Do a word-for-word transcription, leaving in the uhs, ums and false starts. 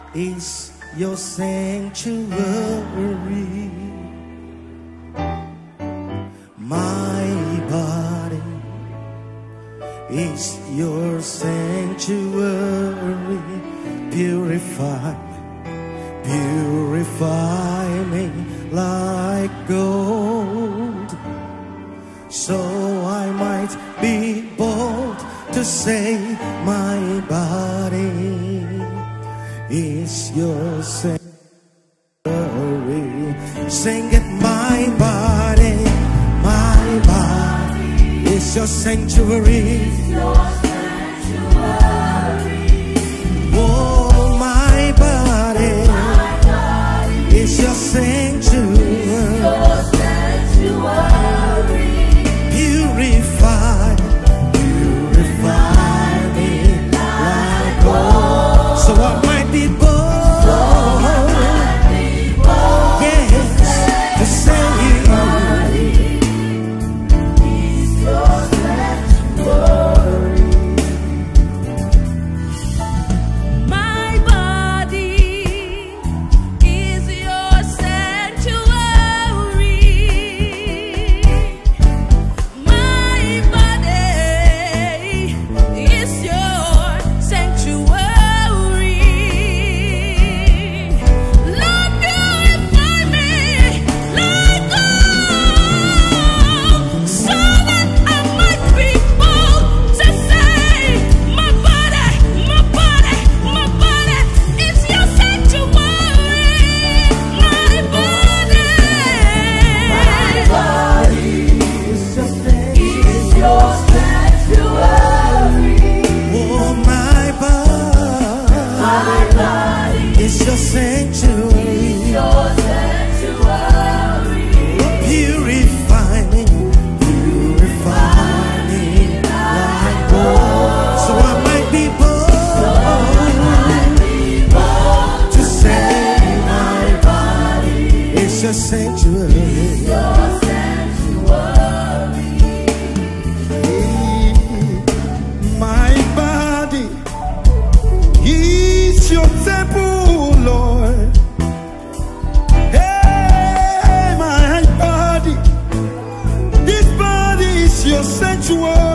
is your sanctuary. My body is your sanctuary. Purify, purify me like gold, so I might be bold to say my body is your sanctuary. Sing it, my body, my body is your sanctuary. Oh, my body, my body is your sanctuary. Purify, purify me like gold, so I might be bold. Sanctuary.